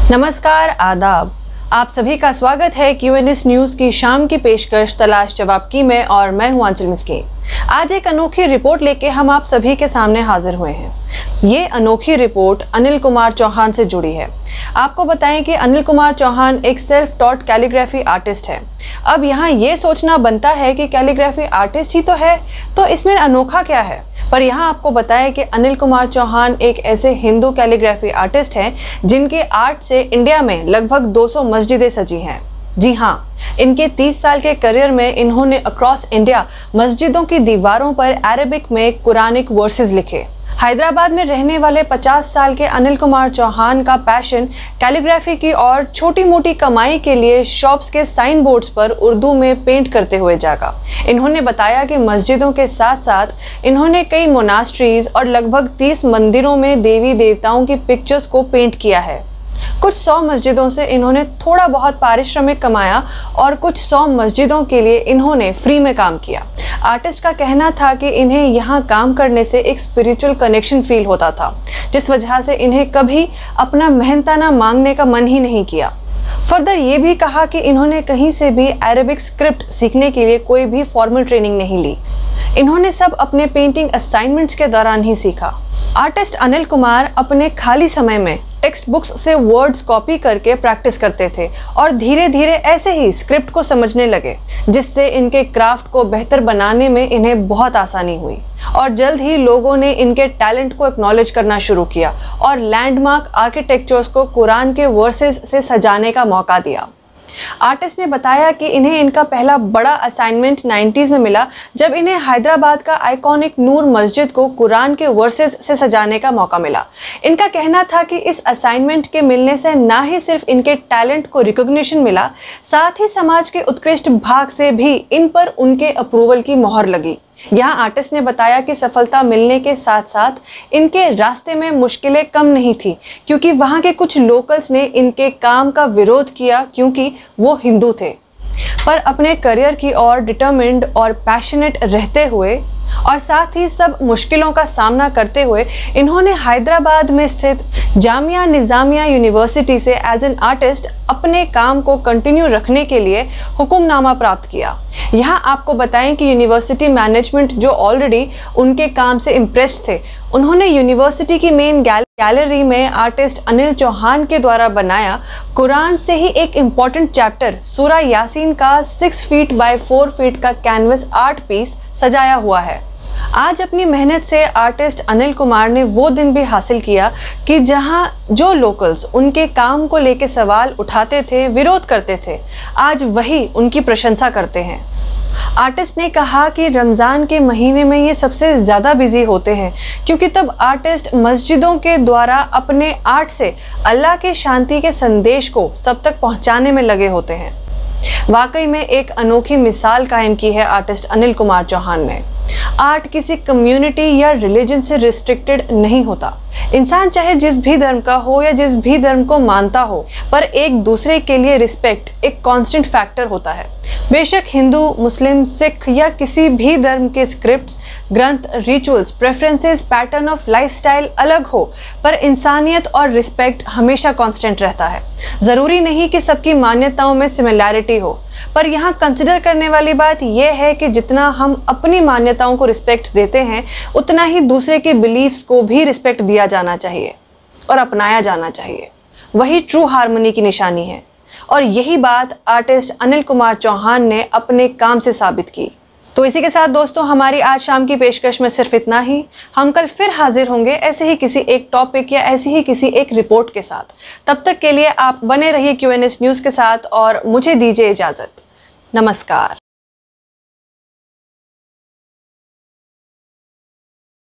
नमस्कार, आदाब। आप सभी का स्वागत है QNS न्यूज की शाम की पेशकश तलाश जवाब की में, और मैं हूं आंचल मिस्की। आज एक अनोखी रिपोर्ट लेके हम आप सभी के सामने हाजिर हुए हैं। ये अनोखी रिपोर्ट अनिल कुमार चौहान से जुड़ी है। आपको बताएं कि अनिल कुमार चौहान एक सेल्फ टॉट कैलीग्राफी आर्टिस्ट है। अब यहाँ ये सोचना बनता है कि कैलीग्राफी आर्टिस्ट ही तो है, तो इसमें अनोखा क्या है। पर यहाँ आपको बताएं कि अनिल कुमार चौहान एक ऐसे हिंदू कैलीग्राफी आर्टिस्ट हैं जिनके आर्ट से इंडिया में लगभग 200 मस्जिदें सजी हैं। जी हाँ, इनके 30 साल के करियर में इन्होंने अक्रॉस इंडिया मस्जिदों की दीवारों पर अरेबिक में कुरानिक वर्सेस लिखे। हैदराबाद में रहने वाले 50 साल के अनिल कुमार चौहान का पैशन कैलीग्राफी की और छोटी मोटी कमाई के लिए शॉप्स के साइन बोर्ड्स पर उर्दू में पेंट करते हुए जागा। इन्होंने बताया कि मस्जिदों के साथ साथ इन्होंने कई मोनास्ट्रीज और लगभग 30 मंदिरों में देवी देवताओं की पिक्चर्स को पेंट किया है। कुछ 100 मस्जिदों से इन्होंने थोड़ा बहुत पारिश्रमिक कमाया और कुछ 100 मस्जिदों के लिए इन्होंने फ्री में काम किया। आर्टिस्ट का कहना था कि इन्हें यहाँ काम करने से एक स्पिरिचुअल कनेक्शन फील होता था, जिस वजह से इन्हें कभी अपना मेहनताना मांगने का मन ही नहीं किया। फर्दर ये भी कहा कि इन्होंने कहीं से भी अरेबिक स्क्रिप्ट सीखने के लिए कोई भी फॉर्मल ट्रेनिंग नहीं ली। इन्होंने सब अपने पेंटिंग असाइनमेंट्स के दौरान ही सीखा। आर्टिस्ट अनिल कुमार अपने खाली समय में टेक्स्ट बुक्स से वर्ड्स कॉपी करके प्रैक्टिस करते थे और धीरे धीरे ऐसे ही स्क्रिप्ट को समझने लगे, जिससे इनके क्राफ्ट को बेहतर बनाने में इन्हें बहुत आसानी हुई। और जल्द ही लोगों ने इनके टैलेंट को एक्नॉलेज करना शुरू किया और लैंडमार्क आर्किटेक्चर्स को कुरान के वर्सेस से सजाने का मौका दिया। आर्टिस्ट ने बताया कि इन्हें इनका पहला बड़ा असाइनमेंट 90s में मिला, जब इन्हें हैदराबाद का आइकॉनिक नूर मस्जिद को कुरान के वर्सेस से सजाने का मौका मिला। इनका कहना था कि इस असाइनमेंट के मिलने से ना ही सिर्फ इनके टैलेंट को रिकॉग्निशन मिला, साथ ही समाज के उत्कृष्ट भाग से भी इन पर उनके अप्रूवल की मोहर लगी। यहाँ आर्टिस्ट ने बताया कि सफलता मिलने के साथ साथ इनके रास्ते में मुश्किलें कम नहीं थी, क्योंकि वहाँ के कुछ लोकल्स ने इनके काम का विरोध किया क्योंकि वो हिंदू थे। पर अपने करियर की ओर डिटरमिन्ड और पैशनेट रहते हुए और साथ ही सब मुश्किलों का सामना करते हुए इन्होंने हैदराबाद में स्थित जामिया निज़ामिया यूनिवर्सिटी से एज एन आर्टिस्ट अपने काम को कंटिन्यू रखने के लिए हुक्मनामा प्राप्त किया। यहाँ आपको बताएं कि यूनिवर्सिटी मैनेजमेंट, जो ऑलरेडी उनके काम से इम्प्रेस्ड थे, उन्होंने यूनिवर्सिटी की मेन गैलरी में आर्टिस्ट अनिल चौहान के द्वारा बनाया कुरान से ही एक इम्पॉर्टेंट चैप्टर सूरा यासीन का 6 फीट बाय 4 फीट का कैनवस आर्ट पीस सजाया हुआ है। आज अपनी मेहनत से आर्टिस्ट अनिल कुमार ने वो दिन भी हासिल किया कि जहां जो लोकल्स उनके काम को लेके सवाल उठाते थे, विरोध करते थे, आज वही उनकी प्रशंसा करते हैं। आर्टिस्ट ने कहा कि रमज़ान के महीने में ये सबसे ज़्यादा बिजी होते हैं, क्योंकि तब आर्टिस्ट मस्जिदों के द्वारा अपने आर्ट से अल्लाह के शांति के संदेश को सब तक पहुंचाने में लगे होते हैं। वाकई में एक अनोखी मिसाल कायम की है आर्टिस्ट अनिल कुमार चौहान ने। आर्ट किसी कम्युनिटी या रिलीजन से रिस्ट्रिक्टेड नहीं होता। इंसान चाहे जिस भी धर्म का हो या जिस भी धर्म को मानता हो, पर एक दूसरे के लिए रिस्पेक्ट एक कांस्टेंट फैक्टर होता है। बेशक हिंदू, मुस्लिम, सिख या किसी भी धर्म के स्क्रिप्ट्स, ग्रंथ, rituals, preferences, pattern of lifestyle अलग हो, पर इंसानियत और रिस्पेक्ट हमेशा कांस्टेंट रहता है। ज़रूरी नहीं कि सबकी मान्यताओं में सिमिलैरिटी हो, पर यहाँ कंसिडर करने वाली बात यह है कि जितना हम अपनी मान्यताओं को रिस्पेक्ट देते हैं, उतना ही दूसरे के बिलीफ्स को भी रिस्पेक्ट दिया जाना चाहिए और अपनाया जाना चाहिए। वही ट्रू हार्मनी की निशानी है, और यही बात आर्टिस्ट अनिल कुमार चौहान ने अपने काम से साबित की। तो इसी के साथ दोस्तों, हमारी आज शाम की पेशकश में सिर्फ इतना ही। हम कल फिर हाजिर होंगे ऐसे ही किसी एक टॉपिक या ऐसी ही किसी एक रिपोर्ट के साथ। तब तक के लिए आप बने रहिए QNS न्यूज़ के साथ और मुझे दीजिए इजाज़त। नमस्कार।